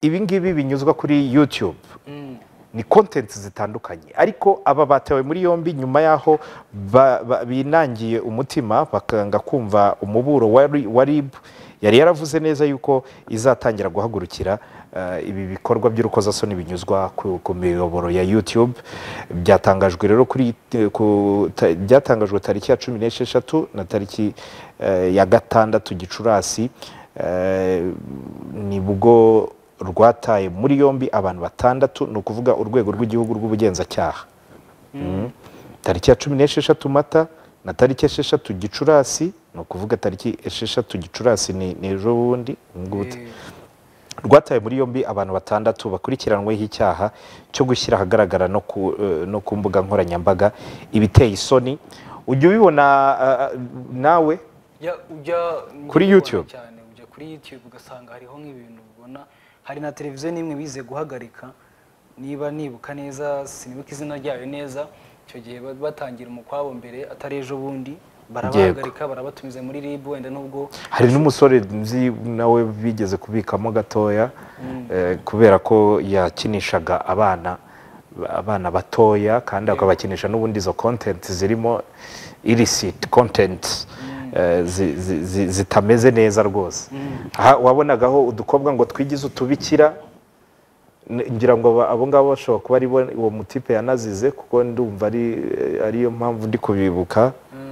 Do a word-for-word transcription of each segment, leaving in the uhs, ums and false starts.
ibi ngibi binyuzwa kuri YouTube ni content zitandukanye ariko aba batewe muri yombi nyuma yaho binangiye umutima bakanga kumva umuburo wa R I B yari yaravuze neza yuko izatangira guhagurukira ibi bikorwa by'urukozasoni binyuzwa ku miyoboro ya YouTube. Byatangajwe rero kuri byatangajwe tariki ya cumi n'esheshatu na tariki ya gatandatu Gicurasi, nibwo rwataye muri yombi abantu batandatu, ni ukuvuga urwego rw'igihugu rw'ubugenzacyaha. Tariki ya cumi n'esheshatu Mata na tariki esheshatu Gicurasi, ni ukuvuga tariki esheshatu Gicurasi ni ejo bundi, rwataye muri yombi abantu batandatu bakurikiranweho icyaha cyo gushyira ahagaragara no ku mbuga nkoranyambaga ibiteye isoni. Ujya ubibona nawe kuri YouTube? Ujya kuri YouTube ugasanga hariho nk'ibintu ubona, hari na televiziyo n'imwe bize guhagarika, niba nibuka neza sinibuka izina ryayo neza, icyo gihe batangira umukwabo mbere atari ejo bundi barabahagarika barabatumiza muri R I B. Wenda nubwo hari n'umusore nzi nawe bigeze kubikamo gatoya kubera ko yakinishaga abana abana batoya kandi akabakinisha n'ubundi izo content zirimo illicit content zitameze neza rwose. Wabonagaho udukobwa ngo twigize utubikira, ngira ngo abo ngabo bashobora kuba ari uwo mutipe yanazize kuko ndumva ariyo mpamvu ndi kubibuka.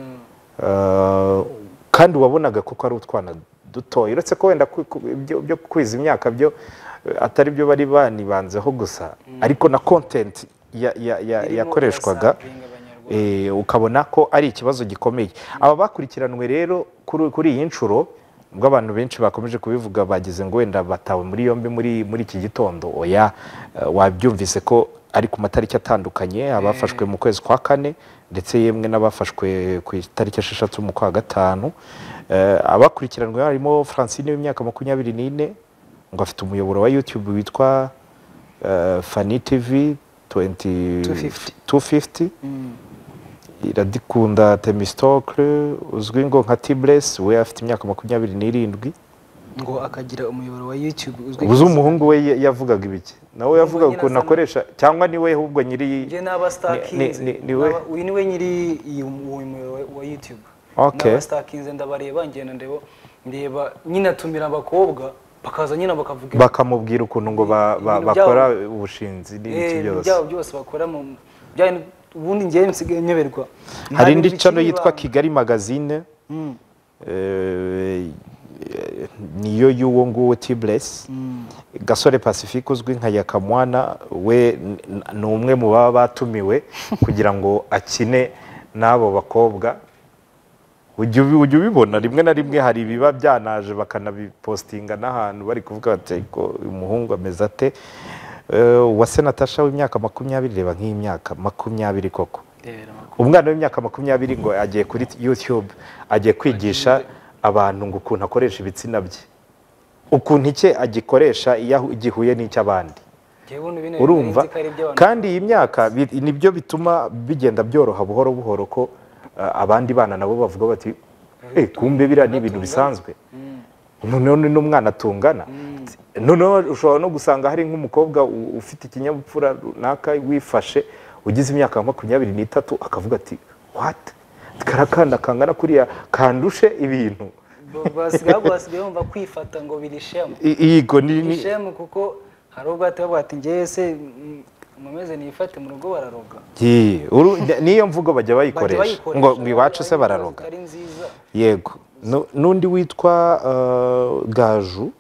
Kandi wabonaga kuko ari utwana dutoya, uretse ko wenda byo kwiza imyaka byo atari byo bari banibanzeho gusa, ariko na content yakoreshwaga ukabona ko ari ikibazo gikomeye. Aba bakurikiranwe rero kuri iyi nshuro, ubwo abantu benshi bakomeje kubivuga bagize ngo wenda batawe muri yombi muri iki gitondo. Oya, wabyumvise ko ari ku matariki atandukanye, abafashwe mu kwezi kwa kane ndetse yemwe n'abafashwe ku itariki esheshatu mu kwa gatanu. Abakurikiranwe harimo Francine w'imyaka makumyabiri n'ine, ngo afite umuyoboro wa YouTube witwa Fanny T V two fifty. Iradikunda Themistocle uzwi ngo nka Tibless, we afite imyaka makumyabiri n'irindwi, ngo akagira umuyoboro wa YouTube uzwi. Ubuze umuhungu we yavugaga ibiki? Nawe yavugaga ko nakoresha cyangwa ni we ahubwo nyiri je n'aba Starkinze, uyu ni we nyiri umuyoboro wa YouTube. Okay. N'aba Starkinze ndabareba ngenda ndebo ndeba nyine atumira abakobwa bakaza nyine bakavuga bakamubwira ukuntu ngo bakora ubushinzi n'ibiki byose. Byabo byose bakora mu byane ubundi ngiye nsigaye nyoberwa. Hari indi channel yitwa Kigali Magazine, niyo y'uwo nguwo Tibless. Gasore Pacifique uzwi nka Yakamwana, we ni umwe mu baba batumiwe kugira ngo akine n'abo bakobwa. Ujya ubibona rimwe na rimwe hari ibiba byanaje bakanabipostinga n'ahantu bari kuvuga bati ko umuhungu ameze ate. Uwase Natasha w'imyaka makumyabiri, reba nk'imyaka makumyabiri koko, umwana w'imyaka makumyabiri ngo agiye kuri YouTube agiye kwigisha abantu ngo ukuntu akoresha ibitsina bye, ukuntu icye agikoresha iyo gihuye n'icy'abandi. Urumva? Kandi iyi myaka nibyo bituma bigenda byoroha buhoro buhoro ko abandi bana nabo bavuga bati eh kumbe bira ni ibintu bisanzwe. None n'umwana atungana, none ushobora no gusanga hari nk'umukobwa ufite ikinyabupfura runaka wifashe ugize imyaka makumyabiri n'itatu akavuga ati what, karakanda kangana kuriya kandushe ibintu. Basigaye basigaye bumva kwifata ngo birishemu. Yego ni ishemu kuko hari ubwo atavuga ati ngiye se mumeze nifate mu rugo bararoga. Ye, niyo mvugo bajya bayikoresha ngo mwiwacu se bararoga. Yego. Nundi witwa Gaju,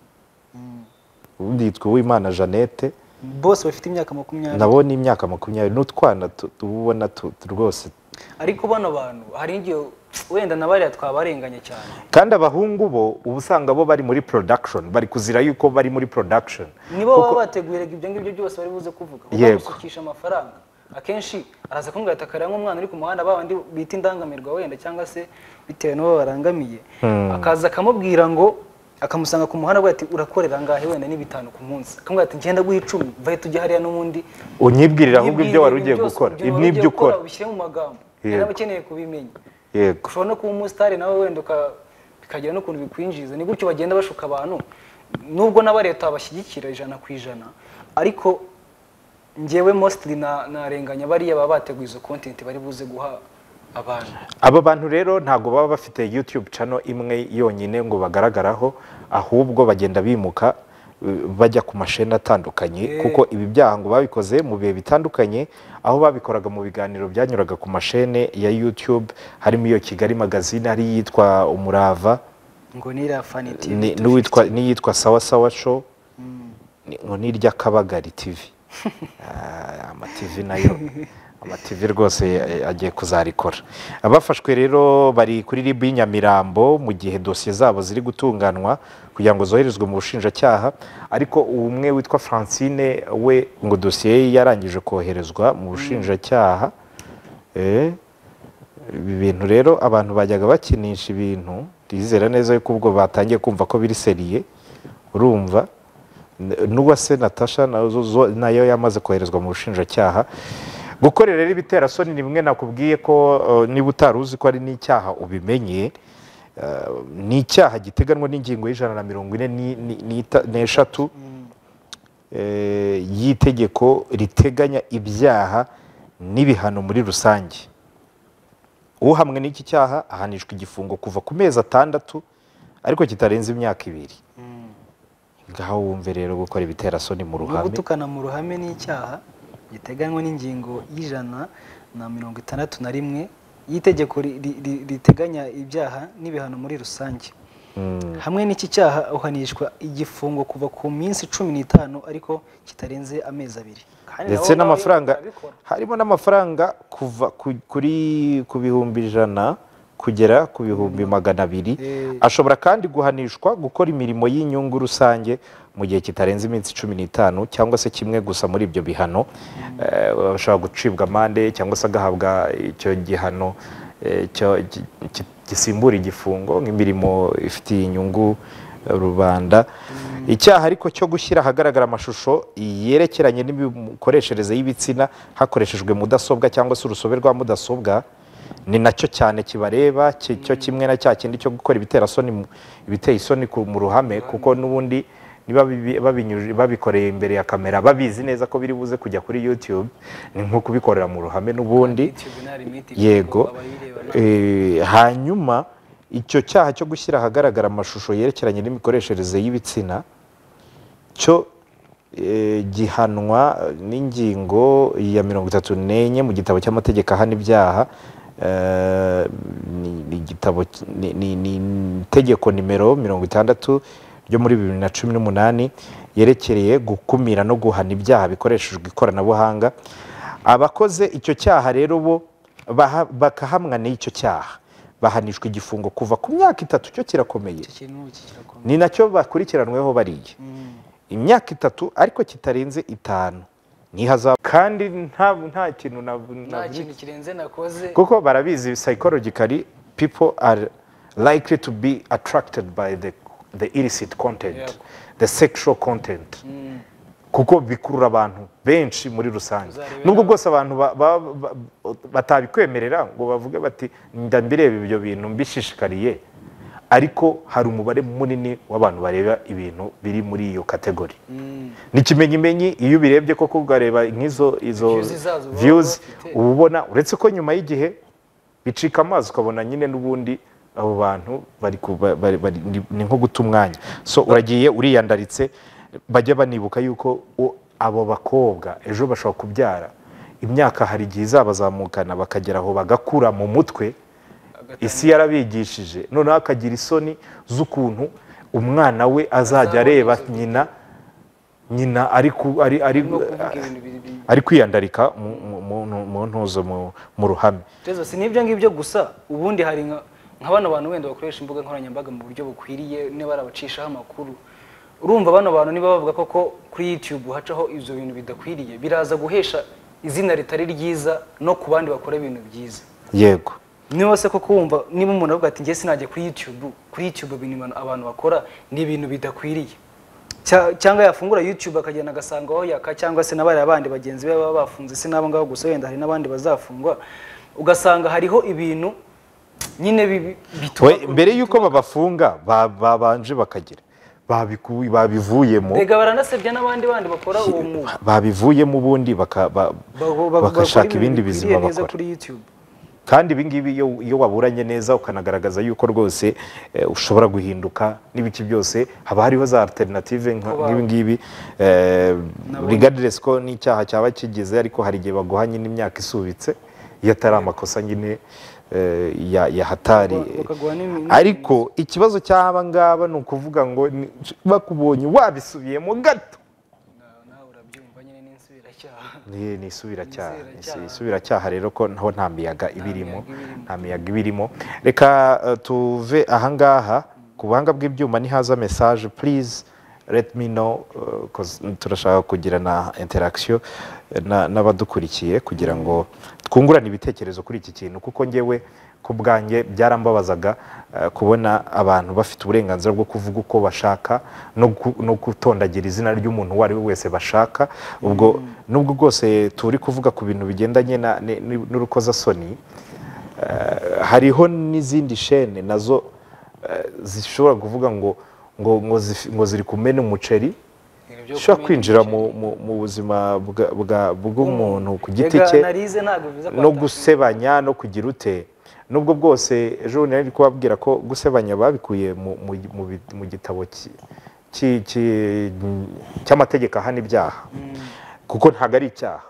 undi yitwa Uwimana Jeannette, bose bafite imyaka makumyabiri. Nabo ni imyaka makumyabiri n'utwana tubona rwose. Ariko bano bantu hari igihe wenda nabari twabarenganye cyane. Kandi abahungu bo ubusanga bo bari muri production, bari kuzira yuko bari muri production. Nibo baba bateguriraga ibyo ngibyo byose bari buze kuvuga. Gusukisha amafaranga. Akenshi araza kumbwira atakara nk'umwana uri ku muhanda babandi bita indangamirwa wenda cyangwa se bitewe n'abo barangamiye, akaza akamubwira ngo akamusanga ku muhanda ati urakorera ngahe wenda ni bitanu ku munsi, akamubwira ati ngenda guha icumi vaye tujye hariya n'ubundi unyibwirira ahubwo ibyo wari ugiye gukora n'ibyo ukora ubishyire mu magambo era bakeneye kubimenya. Yego, ushobora no kuba umusitari nawe wenda bikagira n'ukuntu bikwinjiza. Ni gutyo bagenda bashuka abantu nubwo n'aba leta bashyigikira ijana ku ijana ariko njyewe mostly na narenganya bariya baba bateguye izo content bari buze guha abantu. Aba bantu rero ntago baba bafite YouTube channel imwe yonyine ngo bagaragaraho, ahubwo bagenda bimuka bajya ku masheni atandukanye yeah. kuko ibi byaha ngo babikoze mu bihe bitandukanye, aho babikoraga mu biganiro byanyuraga ku mashene ya YouTube, harimo iyo Kigali Magazine, hari yitwa Umurava, ngo nira Funny T V, ni n'uwitwa ni yitwa Sawa Sawa Show, ngo nirya Kabagari T V. ah, ama T V nayo ama T V rwose agiye kuzarikora. Abafashwe rero bari kuri R I B Nyamirambo mu gihe dosiye zabo ziri gutunganwa kugira ngo zoherezwe mu bushinjacyaha, ariko umwe witwa Francine we ngo dosiye yarangije koherezwa mu bushinjacyaha. eh ibi bintu rero abantu bajyaga bakinisha ibintu, ndizera neza yuko ubwo batangiye kumva ko biri seriye. Urumva n'uwa se Natasha nayo yamaze koherezwa mu bushinjacyaha. Gukorera rero ibitera soni ni bimwe nakubwiye ko uh, niba utaruzi ko ari n'icyaha ubimenye. Uh, ni icyaha giteganwa n'ingingo y'ijana na mirongo ine n'eshatu y'itegeko riteganya ibyaha n'ibihano muri rusange. Uhamwe n'iki cyaha ahanishwa igifungo kuva ku mezi atandatu ariko kitarenze imyaka ibiri. Ngaho wumve rero gukora ibitera soni mu ruhame, gutukana mu ruhame n'icyaha giteganywa n'ingingo y'ijana na mirongo itandatu na rimwe y'itegeko riteganya ibyaha n'ibihano muri rusange. Hamwe n'iki cyaha uhanishwa igifungo kuva ku minsi cumi n'itanu ariko kitarenze amezi abiri, ndetse n'amafaranga harimo n'amafaranga kuva kuri ku bihumbi ijana kugera ku bihumbi magana abiri. Ashobora kandi guhanishwa gukora imirimo y'inyungu rusange mu gihe kitarenze iminsi cumi n'itanu cyangwa se kimwe gusa muri ibyo bihano. Bashobora gucibwa amande cyangwa se agahabwa icyo gihano gisimbura igifungo nk'imirimo ifitiye inyungu rubanda. Icyaha ariko cyo gushyira ahagaragara amashusho yerekeranye n'imikoreshereze y'ibitsina hakoreshejwe mudasobwa cyangwa se urusobe rwa mudasobwa ni nacyo cyane kibareba, cyo kimwe na cya kindi cyo gukora ibitera soni ibiteye isoni mu ruhame, kuko nubundi niba babikoreye imbere ya kamera babizi neza ko biri buze kujya kuri YouTube, ni nko kubikorera mu ruhame nubundi. Yego. Hanyuma icyo cyaha cyo gushyira ahagaragara amashusho yerekeranye n'imikoreshereze y'ibitsina cyo gihanwa n'ingingo ya mirongo itatu n'enye mu gitabo cy'amategeko ahana ibyaha. ni igitabo ni itegeko nimero mirongo itandatu ryo muri bibiri na cumi n'umunani yerekereye gukumira no guhana ibyaha bikoreshejwe ikoranabuhanga. Abakoze icyo cyaha rero bo bakahamwa n'icyo cyaha bahanishwa igifungo kuva ku myaka itatu, cyo kirakomeye, ni nacyo bakurikiranweho bariye imyaka itatu ariko kitarenze itanu nihaza. Kandi nta nta kintu nta kintu kirenze nakoze, kuko barabizi psychologically people are likely to be attracted by the the illicit content, yeah. the sexual content, mm. kuko bikurura abantu benshi muri rusange. Nubwo bwose abantu batabikwemerera ngo bavuge bati ndambireba ibyo bintu mbishishikariye, ariko hari umubare munini w'abantu bareba ibintu biri muri iyo kategori. mm. N'ikimenyimenyi iyo birebye koko ugareba nk'izo izo views ubona, uretse ko nyuma y'igihe bicika amazi ukabona nyine n'ubundi abo bantu bari ni nko guta umwanya. So uragiye uriyandaritse, bajya banibuka yuko abo bakobwa ejo bashobora kubyara, imyaka hari igihe izabazamukana bakagera aho bagakura mu mutwe, isi yarabigishije, noneho akagira isoni z'ukuntu umwana we azajya areba nyina nyina ari ari kwiyandarika mu ntuzo mu ruhame. Tezo si nibyo ngibyo gusa, ubundi hari nk'abana bantu wenda bakoresha imbuga nkoranyambaga mu buryo bukwiriye, niba barabacishaho amakuru. Urumva bano bantu niba bavuga koko kuri YouTube hacaho ivyo bintu bidakwiriye, biraza guhesha izina ritari ryiza no ku bandi bakora ibintu byiza. Yego. Niba se koko wumva niba umuntu avuga ati ngiye sinajye kuri YouTube, kuri YouTube ibintu abantu bakora ni ibintu bidakwiriye, cyangwa yafungura YouTube akagenda agasanga aho yaka, cyangwa se nabari abandi bagenzi be baba bafunze, se nabo ngaho gusa wenda hari nabandi bazafungwa, ugasanga hariho ibintu nyine bituma mbere yuko babafunga babanje bakagira babikuye babivuyemo mbega baranasebya n'abandi bandi bakora uwo mwuga babivuyemo ubundi baka- ba- bagashaka ibindi bizima bakora kuri YouTube. kandi ibi ngibi iyo iyo waburanye neza ukanagaragaza yuko rwose eh, ushobora guhinduka n'ibiki byose haba hariho za alternative nka- Kuba- nk'ibi ngibi eh, regardless ko n'icyaha cyaba kigize ariko hari igihe baguhanye n'imyaka isubitse iyo atari amakosa nyine eh, ya ya hatari Bakaguha n'imi- ariko ikibazo cy'aba ngaba ni ukuvuga ngo ni- bakubonye wabisubiyemo gato nawe urabyumva nyine n'insubiracyaha. ni ni isubiracyaha Isubiracyaha. Ni isubiracyaha rero ko naho nta miyaga ibirimo miyaga ibirimo. nta miyaga ibirimo reka uh, tuve ahangaha ku buhanga bw'ibyuma nihaza message please let me know uh, 'cause turashaka kugira na interaction eh, na- n'abadukurikiye kugira ngo twungurane ibitekerezo kuri iki kintu kuko ngewe ku bwanjye byarambabazaga uh, kubona abantu bafite uburenganzira bwo kuvuga uko bashaka no gu- no gutondagira izina ry'umuntu uwo ari we wese bashaka ubwo nubwo rwose turi kuvuga ku bintu bigendanye na- ni- ni- n'urukozasoni uh, hariho n'izindi shene nazo uh, zishobora kuvuga ngo ngo ngo zifi- ngo ziri kumena umuceri Ibintu byo ushobora kumena kwinjira umuceri. mu mu- mu buzima bwa- bwa- bw'umuntu ku giti Mbega cye narize ntabwo bivuze ko no ataka- gusebanya no kugira ute nubwo bwose ejo bundi nari kubabwira ko gusebanya babikuye mu, mu, mu, bi- mu gitabo ki- ki- ki- cy'amategeko ahana ibyaha kuko ntabwo ari icyaha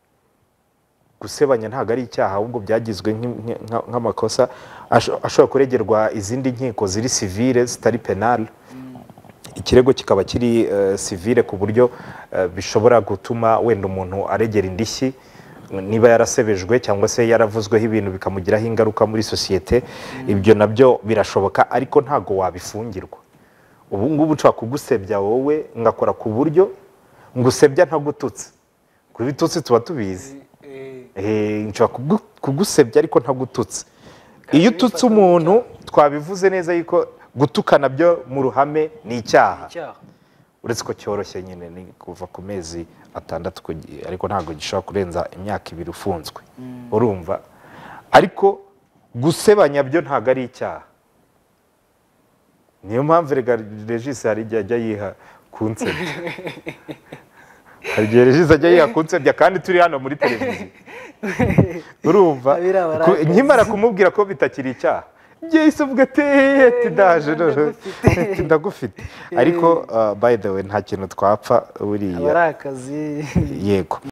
gusebanya ntabwo ari icyaha ahubwo byagizwe nk'i- nk'i- nka- nk'amakosa asho- ashobora kuregerwa izindi nkiko ziri civile zitari penal ikirego kikaba kiri uh, civile ku buryo uh, bishobora gutuma wenda umuntu aregera indishyi niba yarasebejwe cyangwa se yaravuzweho ibintu bikamugiraho ingaruka muri sosiyete ibyo nabyo birashoboka ariko ntago wabifungirwa ubu ngubu nshobora kugusebya wowe ngakora ku buryo ngusebya ntagututse kuko ibitutsi tuba tubizi Eh, Eh, nshobora kugu- kugusebya ariko ntagututse iyo ututse umuntu twabivuze neza yuko gutukana byo mu ruhame ni icyaha icyaha. uretse ko cyoroshye nyine ni kuva ku mezi atandatu kugi- ariko ntabwo gishobora kurenza imyaka ibiri ufunzwe urumva ariko gusebanya byo ntabwo ari icyaha niyo mpamvu rega regisi hari igihe ajya yiha kunsebya hari igihe regisi ajya yiha kunsebya kandi turi hano muri televiziyo urumva Abira Ku- barakazi. nkimara kumubwira ko bitakiri icyaha yahise avuga ati ati ndaje ati ndagufite ariko uh, by the way nta kintu twapfa buriya aba ari akazi yego